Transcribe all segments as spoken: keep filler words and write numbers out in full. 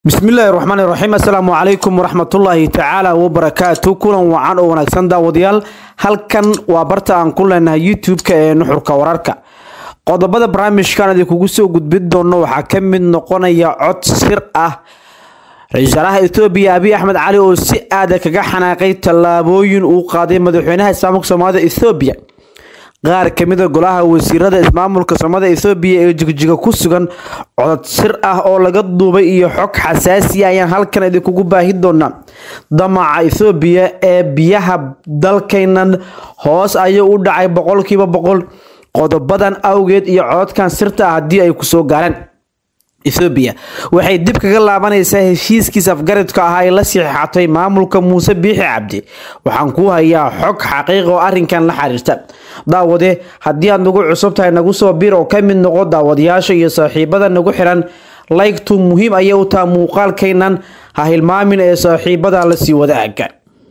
بسم الله الرحمن الرحيم. السلام عليكم ورحمة الله تعالى وبركاته. كلا وعن ونكسن داوديال halkan waa barta aan ku leenahay YouTube-ka ee nuxurka wararka. qodobada barnaamijkan ay kugu soo gudbin doono waxa ka mid noqonaya cod sir ah Ra'iisul Itoobiya Abiy Ahmed Cali oo si aad kaga xanaaqay talaabooyin uu qaaday madaxweynaha Ismaamulka Soomaalida Itoobiya. qaar kamid ah golaha wasiirada Ismaamulka Soomaalida Itoobiya ee jigjiga ku sugan cod sir ah oo laga duubay iyo xog xasaasi ah ayaan halkan idinku baahi doonaa. damaca Itoobiya ee biyaha dalkeenan hoos ayuu u dhacay boqolkiiba boqol qodobadan awgeed iyo codkan sirta ah hadii ay ku soo gaaraan. Itoobiya waxay dib kaga laabanaysaa heshiiskiisa afgaradka ah ee la saxiixatay maamulka Muuse Biixi Cabdi. waxaan ku hayaa xog xaqiiqo oo arrinkan la xiriirta. daawade hadii aad nagu cusub tahay nagu soo biir oo ka mid noqo daawadayaasha iyo saaxiibada nagu xiran like to muhiim ay u taa muuqaalkeenan ha hilmaamin ee saaxiibada la sii wadaaga.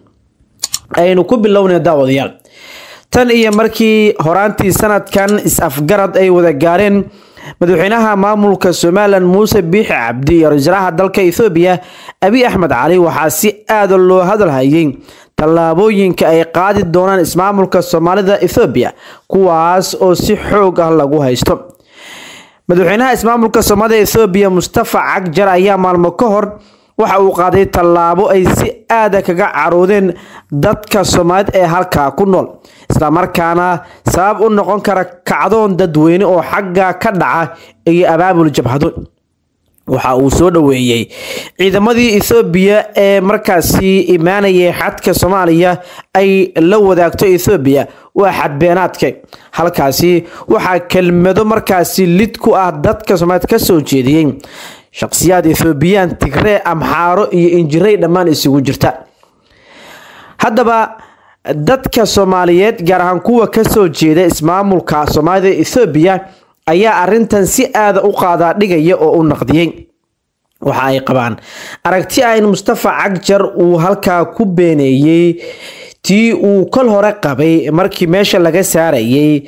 aynu ku bilownaa daawadayaal. tan iyo markii horaantii sanadkan is afgarad ay wada gaareen madaxweynaha maamulka Soomaaliland Muuse Biixi Cabdi iyo ra'iisul dalka Itoobiya Abiy Ahmed Cali waxa si aad loo hadalhayay talaabooyinka ay qaadi doonaan Ismaamulka Soomaalida Itoobiya kuwaas oo si xoog ah lagu haysto. madaxweynaha Ismaamulka Soomaalida Itoobiya Mustafa Cagjar ayaa maalmo ka hor waxa uu qaaday talaabo ay si aad kaga caroodeen dadka Soomaalida ee halka ku nool isla markaana sabab u noqon kara kacdoon dadweyne oo xagga ka dhaca iyo abaabul jabhado. waxa uu soo dhaweeyay ciidamadii Itoobiya ee markaasi imaanayay xadka Soomaaliya ay la wadaagto Itoobiya waa xadbeenaadka halkaasi waxa kelmado markaasi lid ku ah dadka Soomaalida ka soo jeediyay shakhsiyaad Ethiopian Tigray Amxaaro iyo Injiray dhamaan isugu jirta. haddaba dadka Soomaaliyeed gaar ahaan kuwa ka soo jeeda Ismaamulka Soomaalida Itoobiya ayaa arrintan si aad u qaada dhigaya oo u naqdiyay. waxa ay qabaan aragti ah in Mustafa Cagjar uu halka ku beeneeyay tii uu kal hore qabay markii meesha laga saarayay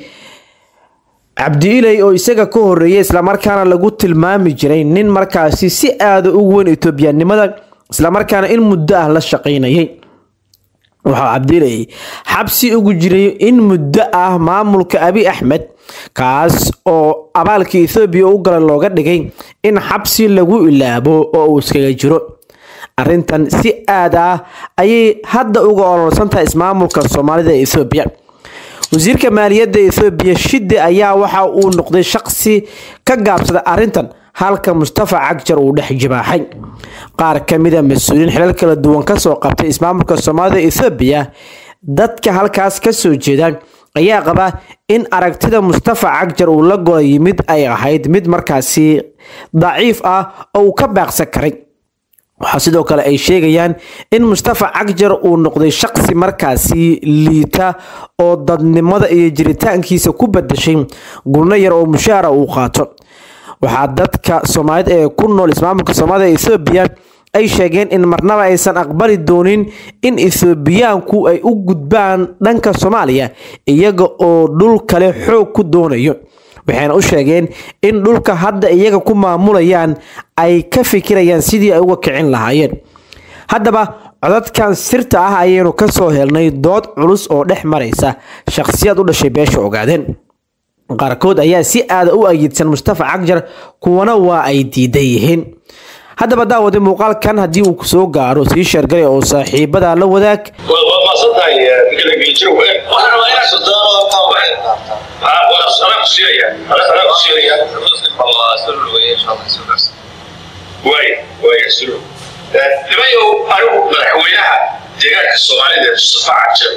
Cabdi Ilay oo isaga ka horeeyay isla markaana lagu tilmaami jiray nin markaasi si aad ugu weyn Itoobiyaanimada isla markaana in muddo ah la shaqeynayay. waxa Cabdi Ilay xabsi ugu jiray in muddo ah maamulka Abiy Ahmed kaas oo abaalka Itoobiya u galay looga dhigay in xabsi lagu ilaabo oo uu iskaga jiro. arrintan si aad ah ayay hadda uga ololsantahay Ismaamulka Soomaalida Itoobiya. wasiirka maaliyadda Itoobiya Shide ayaa waxa uu noqday shakhsi ka gaabsada arrintan halka Mustafa Cagjar uu dhex jibaaxay. qaar kamid ah mas'uuliyiin xilal kala duwan ka soo qabtay Ismaamulka Soomaalida Itoobiya dadka halkaas ka soo jeeda ayaa qaba in aragtida Mustafa Cagjar uu la go'ay yimid ay ahayd mid markaasi daciif ah oo ka baaqsan karay. waxa sidoo kale ay sheegayaan in Mustafa Cagjar uu noqday shakhsi markaasi liita oo dadnimada iyo jiritaankiisa ku badashay gurna yar oo mushaara uu qaato. waxa dadka Soomaaliyeed ee ku nool Ismaamulka Soomaalida Itoobiya ay sheegeen in marnaba aysan aqbali doonin in Itoobiyaanku ay u gudbaan dhanka Soomaaliya iyaga oo dhul kale xoog ku doonayo. waxayna u sheegeen in dhulka hadda iyaga ku maamulayaan ay ka fikirayaan sidii ay uga kicin lahaayeen. haddaba codadkan sirta ah ayaynu ka soo helnay dood culus oo dhex maraysa shakhsiyaad u dhashay beesha ogaadeen. qaarkood ayaa si aad u ayeedsan Mustafa Cagjar kuwana waa ay diidan yihiin. haddaba daawada muuqaalkan hadii uu ku soo gaaro si shargalay oo saaxiibada la wadaag waa sadday kala geejiro waxaan waa inaan soo ah waa salaam siiriya salaam siiriya Allah sallu alayhi wa sallam way way sulu tabayo anigu madaxweynaha deegaanka Soomaalida Mustafa Cagjar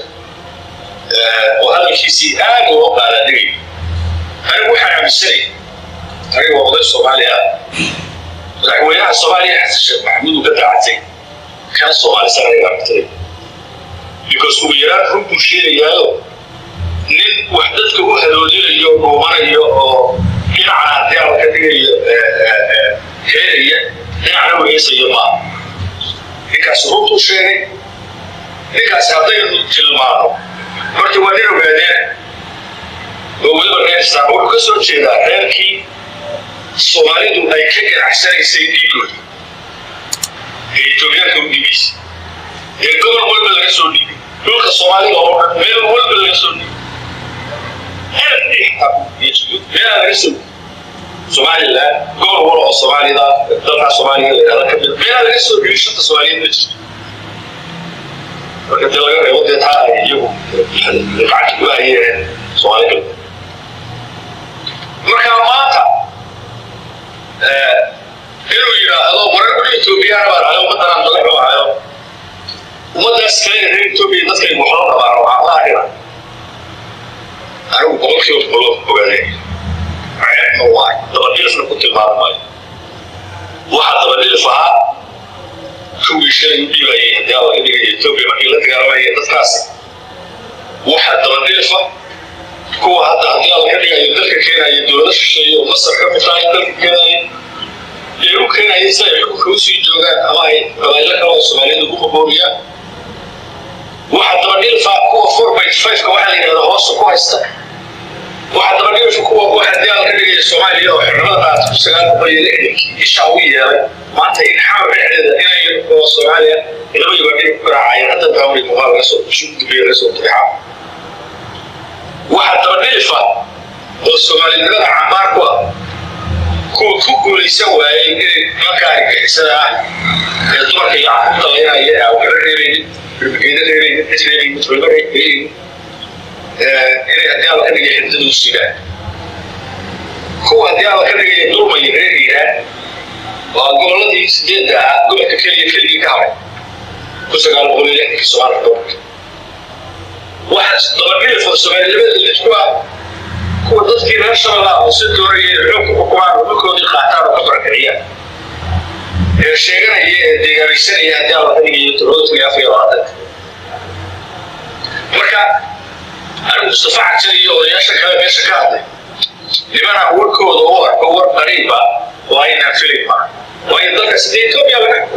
oo hadalkiisii aad u qaadanay anigu waxaan aaminsanay anigu waa Soomaaliya madaxweynaha Soomaaliya Xasan Sheekh Maxamuud ka dacatay kan Soomaali sanaga qabtay because uu yaraan runtu sheegayo nin wax dadka u hadoodinayo oo marayo oo dhinaca diyaar ka dhigayo heeriya dhinaca weeysayo ma ninkaas runtu sheegay ninkaas hadday tilmaamo markii waa nin ogaadeen oo weliba reersta wuxuu ka soo jeedaa reerkii Soomaalidu ay ka ganacsanaysay dhiigooda إثيوبيا كم ديبيس الجبل ولا بالغسول دي دول الصومالي أو ميل ولا بالغسول دي هل دي يجوا لا غسول صومالي لا جبل ولا الصومالي ده دفع صومالي هذا كبير لا غسول دي شو الصومالي بس وكذا لقى يودي تها يجوا العكس بقى هي صومالي كله مركب ماتا إنه يرى الله مرة كل إثيوبيا على مثلا طلعوا على وما درس كلام غير إثيوبيا ناس كانوا محاولة مع الله هنا أنا بقول كيف بقول بقولي عيب مواعي تبديل في نقطة المعلومات واحد تبديل فها شو يشتري يبيع إيه ده ولا يبيع إثيوبيا ما كيلت كلام إيه تسكاس واحد تبديل فها هو حتى هذا كده يدرك كده يدرس الشيء ومصر كم ثاني يدرك كده يمكن أن يسأل كوسي جوجا أماي قبائل كلا الصوماليين دبوك بوريا واحد تبديل فكوا فور بيت فايف كواحد اللي هذا هو سكوا يست واحد تبديل فكوا واحد ديال كده الصومالي أو حرمات سجال بيلك إيشاوية ما أنت ينحاول هذا هنا يبقى الصومالية إذا ما يبغى يقرأ حتى تعمل مغالطة صوت شو تبي رسول تبيعه واحد تبديل فا الصومالي اللي هذا عمار كوا كل كل يسوي مكان كذا الدور كيا طلعنا يا أو كذا بيجي غيري غيري مثل غيري إيه أدي على كذا يحدد السيرة هو أدي على كذا يدور ما يغيري ها وأقول له يسجد ده أقول لك كذا يفيد كامل بس قال بقول لك السؤال الدور واحد تبديل في الصومالي اللي تقوى هو ضد نفس الله وستوري الحكم وقوان ومكون القاطار وكبر كريان الشيء هي ديجاريسن هي ديال هذه يتروت في افريقيا marka أنا مستفعل شيء وياشك هذا ياشك هذا لمن أقول كود هو هو قريبة وين فيلم وين ضد سدين توم يلا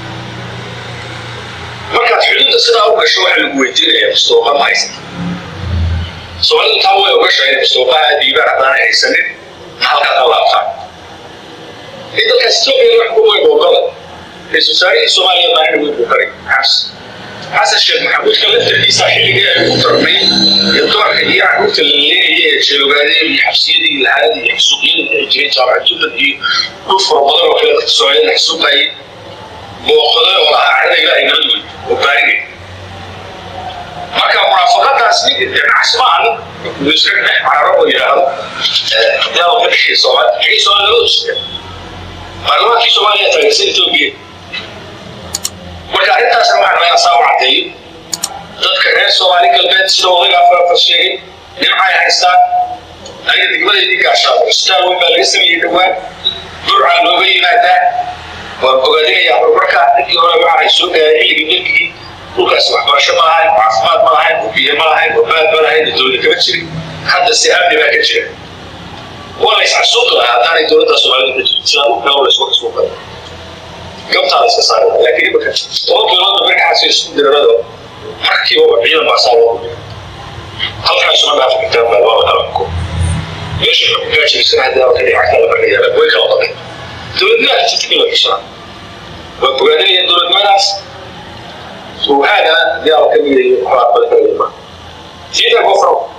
marka حدود السنة أو كشوح الجويتين مستوى ما يصير سؤال تاوي وكشوح مستوى هذه بعد أنا يسند حلقة الله فهم إذا كستوي يحكموا يبغى السوساري الصومالي ما عنده بكري حس حس الشيخ محمود كلمت في ساحل جاء ترمي يطلع هي عقوبة اللي هي شلوغاني الحبسية دي العادي يحسوقين جري شرع جدا دي كفر بدر وكذا السؤال يحسوق أي مؤخذة ولا عادة إلى أي نبض وبارين ما كان مرافقات أصلي جماعة سمعنا ويسرق على ربو إلى هذا ده وكذا شيء سؤال شيء سؤال لوش معلومات في سوماليا تغسل توجيه marka intaas waxaan soo wacday dadka reer Soomaali galbeed soo wada afar sheegay nimcay haystaan ay digmadii gaashaa istaan way baa laga sameeyay dhawaan durca looga yimaada waa bogaadaya marka intii hore waxay soo gaaray xilligii dalkii dhulkaas waxbarasho ma lahayn caafimaad ma lahayn biyo ma lahayn baad ma lahayn dowladda kama jirin hadda si amni baa ka jira wala isxasuuq lahaa hadaan dowladda Soomaaliya sidoo kale wala isku xasuuqay قبض على السياسة لكن يبقى طبعا لما برجع على السياسة درجة حكي هو بعيدا مع صاحبه هل كان شو ما في الكتاب ما هو تركه ليش ما كانش يسمع ده وكذا على بريء لا بوي كلا طبعا تقولنا تتكلم في الشارع وبعدين يدور المناس وهذا ده كبير وحرام بالكلمة سيدا غفر